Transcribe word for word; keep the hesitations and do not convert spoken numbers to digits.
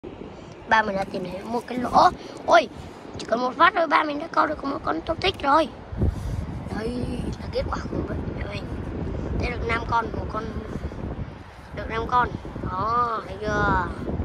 Ba mình đã tìm thấy một cái lỗ. Ôi, chỉ còn một phát thôi ba mình đã câu được một con top tích rồi. Đây là kết quả của mình. Đây được năm con, một con được năm con. Đó, thấy chưa?